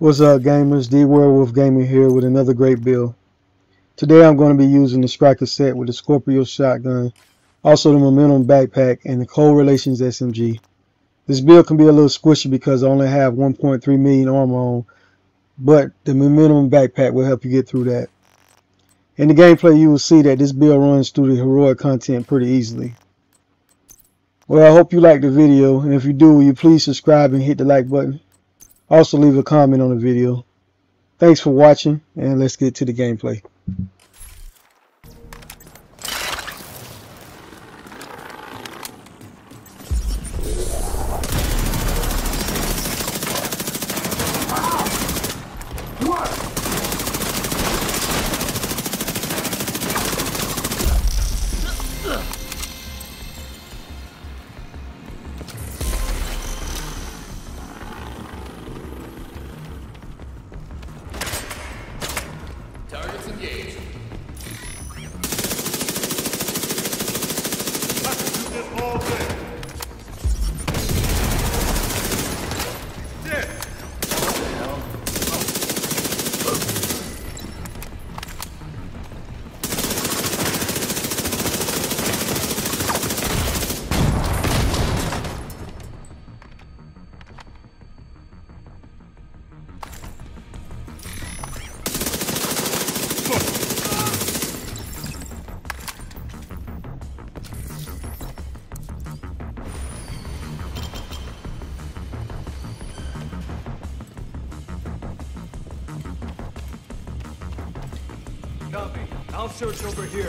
What's up, gamers? D Werewolf Gaming here with another great build. Today I'm going to be using the Striker set with the Scorpio shotgun, also the Momentum backpack, and the Cold Relations SMG. This build can be a little squishy because I only have 1.3 million armor on, but the Momentum backpack will help you get through that. In the gameplay you will see that this build runs through the heroic content pretty easily. Well, I hope you liked the video, and if you do, will you please subscribe and hit the like button. Also leave a comment on the video. Thanks for watching, and let's get to the gameplay. Targets engaged. All day. Dead. Copy. I'll search over here.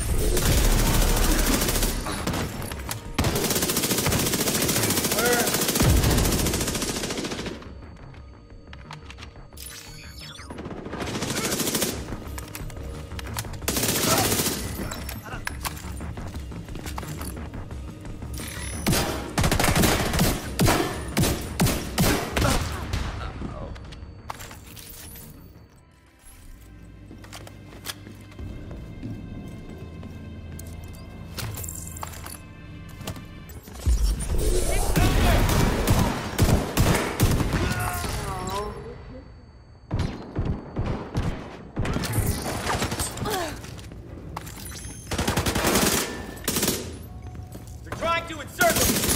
To encircle me.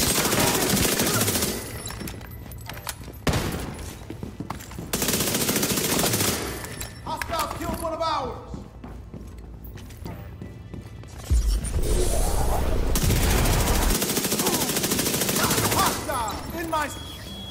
Hostiles killed one of ours. Hostile in my.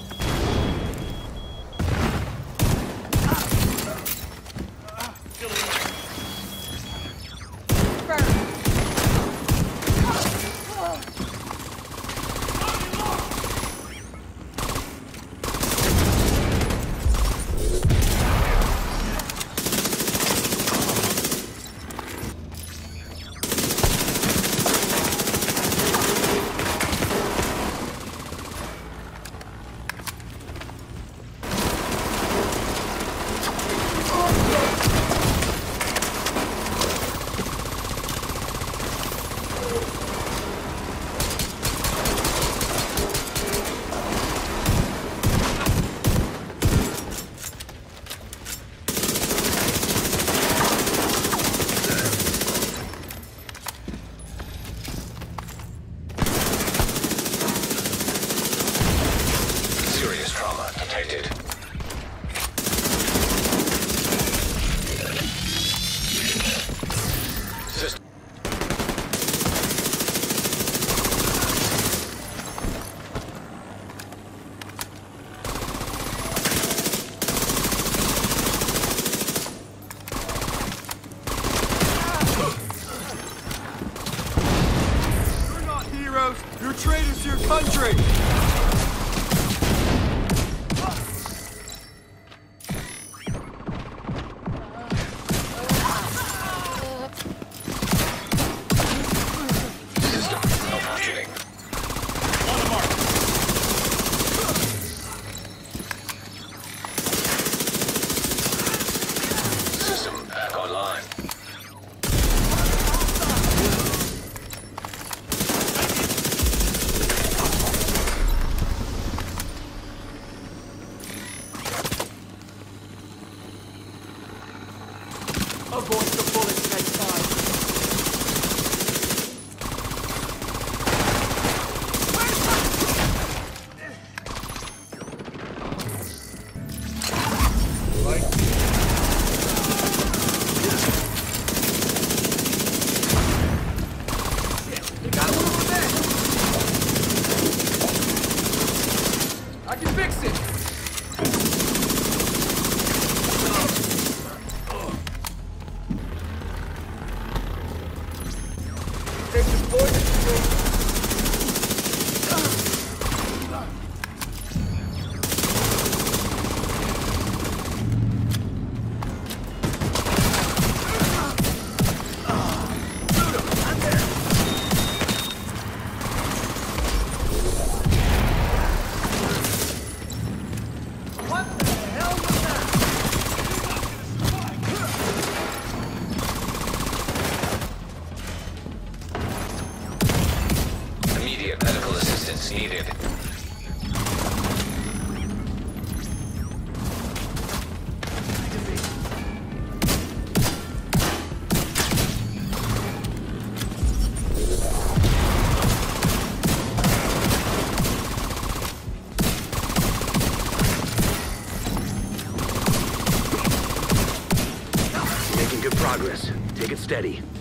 You're traitors to your country! System malfunctioning. On the mark. System back online. Assistance needed. Making good progress. Take it steady.